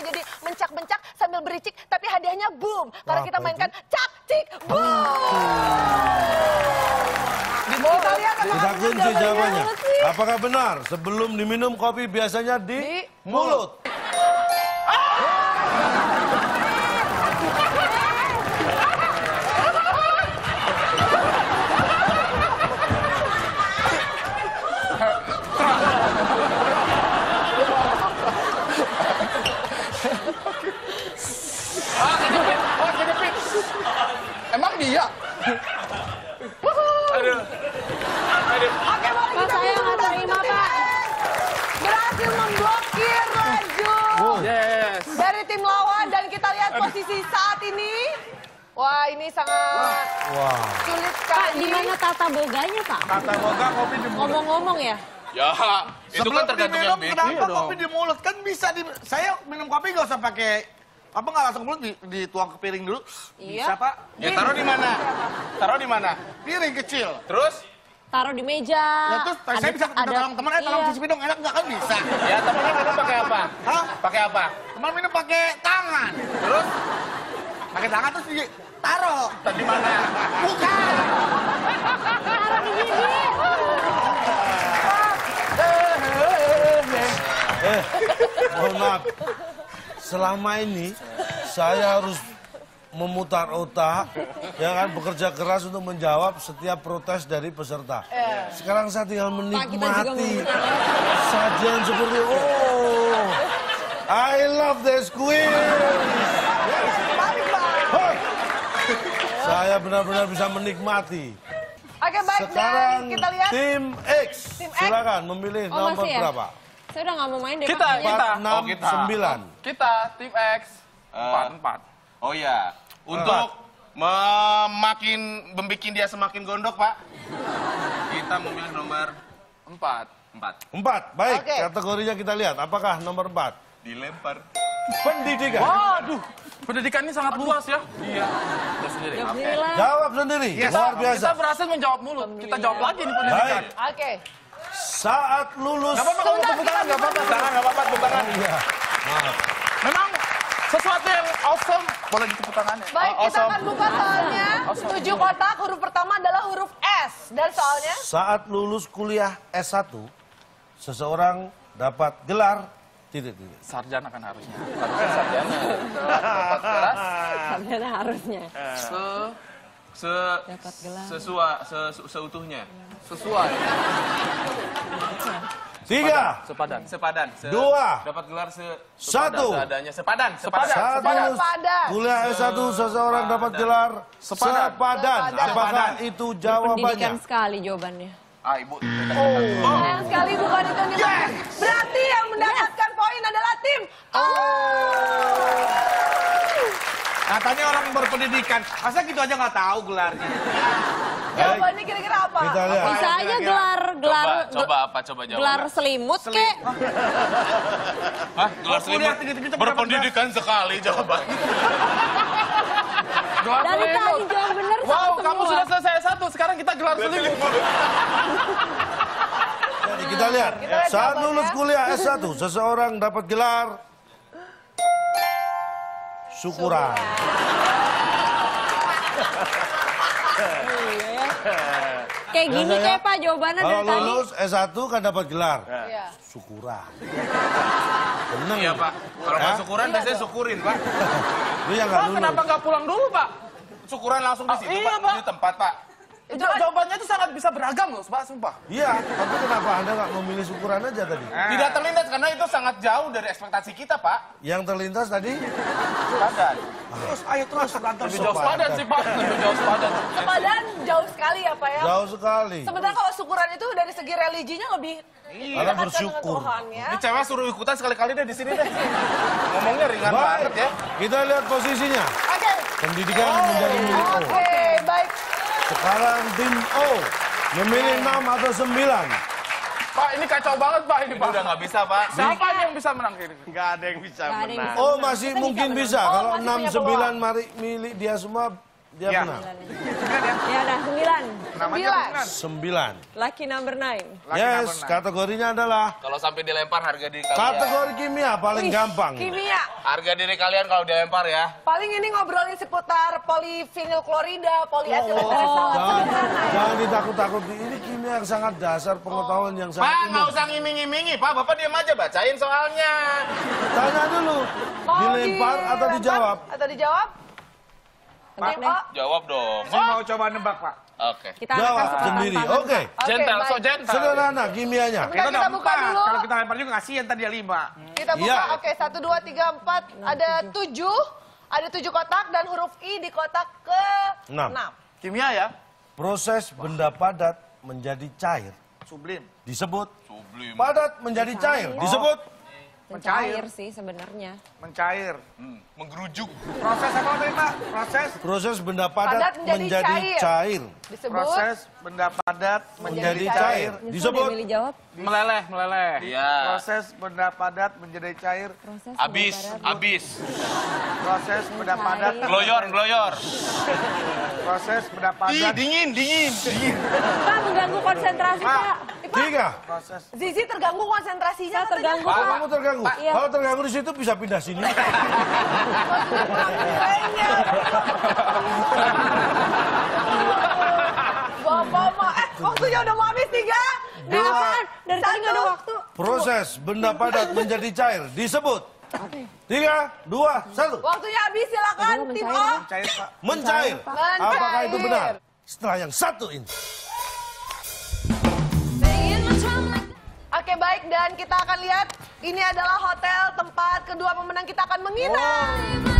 jadi mencak-mencak sambil bericik, tapi hadiahnya boom. Karena kita mainkan cak, cik, boom. Kita lihat Kita kunci jawabannya. Apakah benar sebelum diminum kopi biasanya di mulut? Emang dia? Aduh. Oke, boleh Pak, kita saya nggak terima, Pak. berhasil memblokir Raju Yes. dari tim lawan dan kita lihat posisi saat ini. Wah, ini sangat sulit Pak, sekali. di mana tata boganya, Pak? Kata boga kopi di mulut. Ngomong-ngomong ya. Ya, itu kan tergantung yang bikin. Kenapa kopi di mulut? Kan bisa saya minum kopi nggak usah pakai apa nggak langsung mulut dituang ke piring dulu. Iya. Bisa, Pak? Ya taruh di mana? Taruh di mana? Piring kecil. Terus? Taruh di meja. Ya terus saya bisa minta tolong teman, tolong iya. cicipin dong, enak nggak kan bisa? Ya temennya minum pakai apa? Hah? Pakai apa? Teman minum pakai tangan. Terus? Pakai tangan terus ditaruh. Di mana? Bukan. Taruh di gigi. Mohon maaf. Selama ini saya harus memutar otak, ya kan, bekerja keras untuk menjawab setiap protes dari peserta. Sekarang saya tinggal menikmati sajian seperti I love this quiz. Saya benar-benar bisa menikmati. Oke, baik. Sekarang Dan kita lihat. tim X, Tim X. silakan memilih Oh, nomor masih ya? berapa? Saya udah nggak mau main deh, Kita, Pak. kita. 4, 6, 9. Kita tim X. 4. Oh ya, untuk membuat dia semakin gondok, Pak. Kita memilih nomor 4. 4, baik. Oke. Kategorinya kita lihat. Apakah nomor 4? Dilempar. Pendidikan. Waduh, pendidikan ini sangat luas ya. Iya. Jawab sendiri. Jawab sendiri lah. Jawab sendiri. Luar biasa. Kita berhasil menjawab mulut. Kita jawab lagi nih pendidikan. Baik. Oke. Saat lulus. Gak apa-apa kalau tepuk tangan, gak apa-apa. Nggak apa-apa, tepuk tangan. Iya. Maaf. Memang sesuatu yang awesome boleh ditepuk tangannya. Baik, kita Awesome. akan buka soalnya. 7 kotak, huruf pertama adalah huruf S. Dan soalnya? Saat lulus kuliah S1, seseorang dapat gelar titik-titik. Sarjana kan harusnya. Harusnya sarjana. Dapat kelas. Sarjana harusnya. Dapat gelar. Seutuhnya. Sesuai. 3, Sepadan. Sepadan. 2, Dapat gelar 1. seadanya. Sepadan. Saat lulus Sepadan. kuliah S1, seseorang dapat gelar Sepadan. sepadan. Apakah itu Pendidikan jawabannya? sekali jawabannya. Ah, Ibu. Sayang sekali bukan itu yang dimaksud. Berarti yang mendapatkan poin adalah tim O. Katanya orang berpendidikan. Masa gitu aja nggak tahu gelarnya? Jawabannya kira-kira apa? Kita lihat. Bisa aja gelar Coba apa? Coba jawab. gelar selimut kek. Hah? Gelar Kuliah selimut. tinggi-tinggi tapi Berpendidikan sekali jawabannya. Gelar Dari selimut. tadi jawab bener Wow, sama kamu semua. sudah selesai S1, sekarang kita gelar selimut. Jadi kita lihat. lihat Saat jawabannya. lulus kuliah S1, seseorang dapat gelar syukuran. Kayak gini kayak Pak jawabannya Kalau dari tadi. lulus S1 kan dapat gelar Iya. syukuran. Seneng. Iya, Pak. Kalau nggak Hah? syukuran, biasanya syukurin, Pak. Lu yang nggak Pak, lulus. kenapa nggak pulang dulu, Pak? Syukuran langsung di situ, iya, Pak. Pak. Di tempat, Pak. Jawabannya itu sangat bisa beragam loh, Pak, sumpah. Iya, tapi kenapa Anda nggak memilih syukuran aja tadi? Tidak terlintas karena itu sangat jauh dari ekspektasi kita, Pak. Yang terlintas tadi? Sepadan. Terus, ayo terus, berantem. Lebih Lebih jauh sepadan sih, Pak. Lebih jauh sepadan. Sepadan jauh sekali ya Pak ya. Jauh sekali. Sementara kalau syukuran itu dari segi religinya lebih Karena mendekatkan dengan bersyukur. Tuhan ya. Ini cewek suruh ikutan sekali-kali deh di sini deh. Ngomongnya ringan banget Baik, ya. kita lihat posisinya. Oke. Pendidikan menjadi milik O. Oke, baik. Sekarang tim O memilih 6 atau 9. Pak, ini kacau banget, Pak, ini, Ini Pak. udah nggak bisa, Pak. Siapa yang bisa menang ini? Nggak ada yang bisa Nggak ada yang menang. bisa. Oh, masih Kita mungkin bisa bisa. menang. Oh, Kalau masih 6, punya 9 mari milik dia semua dia Ya. menang. Ya udah 9. Namanya 9. Lucky number 9. Yes, kategorinya adalah Kalau sampai dilempar harga diri kalian. kategori kimia paling gampang. Kimia. Harga diri kalian kalau dilempar ya. Paling ini ngobrolin seputar polivinil klorida, polietil Oh, glikol. jangan ditakut-takuti. Ini kimia yang sangat dasar, pengetahuan yang sangat Pak, nggak umum. usah ngiming-ngimingi. Pak, Bapak diam aja bacain soalnya. Tanya dulu, dilempar atau dijawab? Atau dijawab? Tebak Tim deh. O. Jawab dong. Saya mau coba nebak, Pak. Oke. Kita akan Jawab kasih sendiri. tantangan. Oke. Oke, Gentle, so baik. gentle. Sederhana kimianya. Bentar, Kita kita udah buka 4. dulu. Kalau kita lempar juga kasihan tadi 5. Kita buka, Iya. oke, 1, 2, 3, 4. Ada 7. Ada 7 kotak dan huruf I di kotak ke-6. 6. Kimia ya? Proses benda padat menjadi cair Sublim. disebut Sublim. padat menjadi cair disebut Mencair sih sebenarnya. Mencair. Menggerujuk. Proses apa tadi, Pak? proses benda Padat padat menjadi menjadi cair Disebut Proses benda padat menjadi menjadi cair Nyesel deh disebut milih jawab. Meleleh. Iya. Proses benda padat menjadi cair. Proses Abis. benda padat. Abis. Proses benda padat. Gloyor. Proses benda Ih, padat. dingin. Pak mengganggu konsentrasi Pak. 3. Proses. Zizi terganggu konsentrasinya. Saya terganggu Kalau Pak. kamu terganggu, Iya. kalau terganggu di situ bisa pindah sini. Kayaknya. Bapak mah, waktunya udah mau habis 3. Nah, apaan? Dari tadi nggak ada waktu. Proses benda padat menjadi cair disebut 3, 2, 1. Waktunya habis, silakan Aduh, tim O. mencair. Cair, Pak. Mencair. Mencair. Apakah itu benar? Setelah yang satu ini. Oke, baik, dan kita akan lihat ini adalah hotel tempat kedua pemenang kita akan menginap.